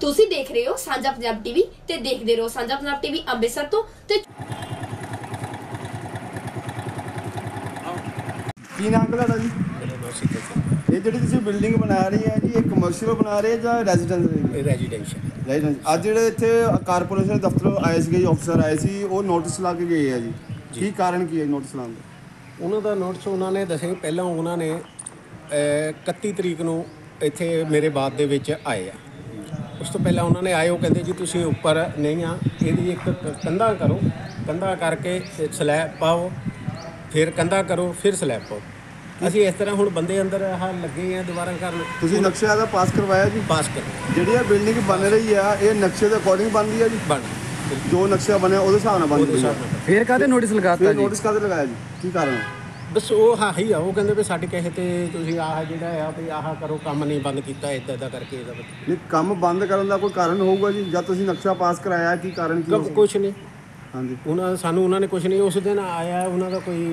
ਤੁਸੀਂ ਦੇਖ ਰਹੇ ਹੋ ਸਾਂਝਾ ਪੰਜਾਬ ਟੀਵੀ ਤੇ ਦੇਖਦੇ ਰਹੋ ਸਾਂਝਾ ਪੰਜਾਬ ਟੀਵੀ ਅੰਮ੍ਰਿਤਸਰ ਤੋਂ ਤੇ ਕੀ ਨਾਮ ਤੁਹਾਡਾ ਜੀ? ਇਹ ਜਿਹੜੀ ਤੁਸੀਂ ਬਿਲਡਿੰਗ ਬਣਾ ਰਹੀ ਹੈ ਜੀ, ਇਹ ਕਮਰਸ਼ੀਅਲ ਬਣਾ ਰਹੇ ਜਾਂ ਰੈਜ਼ੀਡੈਂਸ਼ੀਅਲ? ਰੈਜ਼ੀਡੈਂਸ਼ੀਅਲ। ਅੱਜ ਜਿਹੜੇ ਇੱਥੇ ਕਾਰਪੋਰੇਸ਼ਨ ਦਫ਼ਤਰ ਆਏ ਸੀਗੇ, ਅਫਸਰ ਆਏ ਸੀ, ਉਹ ਨੋਟਿਸ ਲਾ ਕੇ ਗਏ ਆ ਜੀ। ਕੀ ਕਾਰਨ ਕੀ ਹੈ ਨੋਟਿਸ ਲਾਉਣ ਦਾ? ਉਹਨਾਂ ਦਾ ਨੋਟਿਸ ਉਹਨਾਂ ਨੇ ਦੱਸਿਆ ਪਹਿਲਾਂ ਉਹਨਾਂ ਨੇ 31 ਤਰੀਕ ਨੂੰ ਇੱਥੇ ਮੇਰੇ ਬਾਤ ਦੇ ਵਿੱਚ ਆਏ ਆ। ਉਸ ਤੋਂ ਪਹਿਲਾਂ ਉਹਨਾਂ ਨੇ ਆਏ, ਉਹ ਕਹਿੰਦੇ ਜੀ ਤੁਸੀਂ ਉੱਪਰ ਨਹੀਂ ਆ, ਇਹਦੀ ਇੱਕ ਕੰਧਾਂ ਕਰੋ, ਕੰਧਾਂ ਕਰਕੇ ਸਲੈਬ ਪਾਓ, ਫਿਰ ਕੰਧਾਂ ਕਰੋ, ਫਿਰ ਸਲੈਬ ਪਾਓ। ਅਸੀਂ ਇਸ ਤਰ੍ਹਾਂ ਹੁਣ ਬੰਦੇ ਅੰਦਰ ਆਹ ਲੱਗੇ ਆ ਦੁਬਾਰਾ ਕਰਨ। ਤੁਸੀਂ ਨਕਸ਼ਾ ਦਾ ਪਾਸ ਕਰਵਾਇਆ ਜੀ? ਪਾਸ ਕਰੋ। ਜਿਹੜੀ ਇਹ ਬਿਲਡਿੰਗ ਬਣ ਰਹੀ ਆ, ਇਹ ਨਕਸ਼ੇ ਦੇ ਅਕੋਰਡਿੰਗ ਬਣਦੀ ਹੈ ਜੀ? ਬਣ ਜੋ ਨਕਸ਼ਾ ਬਣਿਆ ਉਹਦੇ ਹਿਸਾਬ ਨਾਲ ਬਣਦੀ ਹੈ। ਫਿਰ ਕਾਹਦੇ ਨੋਟਿਸ ਲਗਾਤਾ ਜੀ? ਨੋਟਿਸ ਕਾਹਦੇ ਲਗਾਇਆ ਜੀ? ਕੀ ਕਾਰਨ? ਬਸ ਉਹ ਹਾਂ ਹੀ ਆ, ਉਹ ਕਹਿੰਦੇ ਵੀ ਸਾਡੇ ਕਹੇ ਤੇ ਤੁਸੀਂ ਆਹ ਜਿਹੜਾ ਆ ਵੀ ਆਹ ਕਰੋ, ਕੰਮ ਨਹੀਂ ਬੰਦ ਕੀਤਾ, ਇੱਦਾਂ ਕਰਕੇ ਇਹਦਾ ਨਹੀਂ, ਕੰਮ ਬੰਦ ਕਰਨ ਦਾ ਕੋਈ ਕਾਰਨ ਹੋਊਗਾ ਜੀ? ਜਦ ਤੁਸੀਂ ਨਕਸ਼ਾ ਪਾਸ ਕਰਾਇਆ, ਕੀ ਕਾਰਨ ਕੀ? ਕੁਛ ਨਹੀਂ। ਹਾਂਜੀ, ਉਹਨਾਂ ਨੇ ਕੁਛ ਨਹੀਂ, ਉਸ ਦਿਨ ਆਇਆ ਉਹਨਾਂ ਦਾ ਕੋਈ